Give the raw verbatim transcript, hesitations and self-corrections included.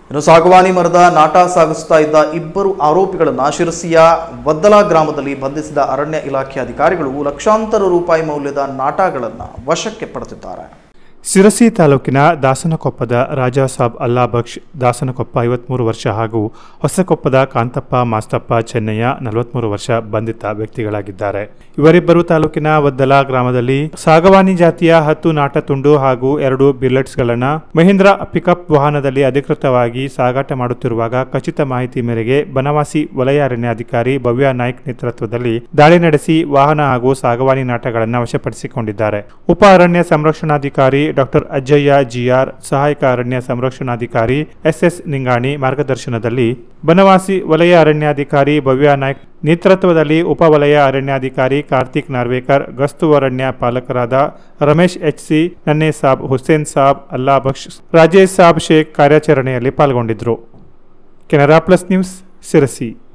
ಇನ್ನು ಸಾಗವಾನಿ ಮರದ ನಾಟ ಸಾಗಿಸುತ್ತಾ ಇದ್ದ ಇಬ್ಬರು ಆರೋಪಿಗಳನ್ನು ಶಿರಸಿಯ ವದ್ದಲ ಗ್ರಾಮದಲ್ಲಿ ಬಂಧಿಸಿದ ಅರಣ್ಯ ಇಲಾಖೆ ಅಧಿಕಾರಿಗಳು ಲಕ್ಷಾಂತರ ರೂಪಾಯಿ ಮೌಲ್ಯದ ನಾಟಗಳನ್ನು ವಶಕ್ಕೆ ಪಡೆದಿದ್ದಾರೆ. ಶಿರಸಿ ತಾಲೂಕಿನ ದಾಸನಕೊಪ್ಪದ ರಾಜಾ ಸಾಬ್ ಅಲ್ಲಾ ಬಕ್ಷ್ ದಾಸನಕೊಪ್ಪ ಐವತ್ಮೂರು ವರ್ಷ ಹಾಗೂ ಹೊಸಕೊಪ್ಪದ ಕಾಂತಪ್ಪ ಮಾಸ್ತಪ್ಪ ಚೆನ್ನಯ್ಯ ನಲವತ್ಮೂರು ವರ್ಷ ಬಂಧಿತ ವ್ಯಕ್ತಿಗಳಾಗಿದ್ದಾರೆ. ಇವರಿಬ್ಬರು ತಾಲೂಕಿನ ವದ್ದಲ ಗ್ರಾಮದಲ್ಲಿ ಸಾಗವಾನಿ ಜಾತಿಯ ಹತ್ತು ನಾಟ ತುಂಡು ಹಾಗೂ ಎರಡು ಬಿಲೆಟ್ಸ್ಗಳನ್ನು ಮಹೀಂದ್ರ ಪಿಕಪ್ ವಾಹನದಲ್ಲಿ ಅಧಿಕೃತವಾಗಿ ಸಾಗಾಟ ಮಾಡುತ್ತಿರುವಾಗ ಖಚಿತ ಮಾಹಿತಿ ಮೇರೆಗೆ ಬನವಾಸಿ ವಲಯ ಅರಣ್ಯಾಧಿಕಾರಿ ಭವ್ಯ ನಾಯ್ಕ್ ನೇತೃತ್ವದಲ್ಲಿ ದಾಳಿ ನಡೆಸಿ ವಾಹನ ಹಾಗೂ ಸಾಗವಾನಿ ನಾಟಗಳನ್ನು ವಶಪಡಿಸಿಕೊಂಡಿದ್ದಾರೆ. ಉಪ ಅರಣ್ಯ ಸಂರಕ್ಷಣಾಧಿಕಾರಿ ಡಾಕ್ಟರ್ ಅಜ್ಜಯ್ಯ ಜಿಆರ್, ಸಹಾಯಕ ಅರಣ್ಯ ಸಂರಕ್ಷಣಾಧಿಕಾರಿ ಎಸ್ ಎಸ್ ನಿಂಗಾಣಿ ಮಾರ್ಗದರ್ಶನದಲ್ಲಿ ಬನವಾಸಿ ವಲಯ ಅರಣ್ಯಾಧಿಕಾರಿ ಭವ್ಯ ನಾಯ್ಕ್ ನೇತೃತ್ವದಲ್ಲಿ ಉಪ ವಲಯ ಅರಣ್ಯಾಧಿಕಾರಿ ಕಾರ್ತಿಕ್ ನಾರ್ವೇಕರ್, ಗಸ್ತು ಅರಣ್ಯ ಪಾಲಕರಾದ ರಮೇಶ್ ಎಚ್ ಸಿ, ನನ್ನೆ ಸಾಬ್, ಹುಸೇನ್ ಸಾಬ್, ಅಲ್ಲಾ ಬಕ್ಷ್, ರಾಜೇಶ್ ಸಾಬ್ ಶೇಖ್ ಕಾರ್ಯಾಚರಣೆಯಲ್ಲಿ ಪಾಲ್ಗೊಂಡಿದ್ದರು. Canara plus news, Sirsi.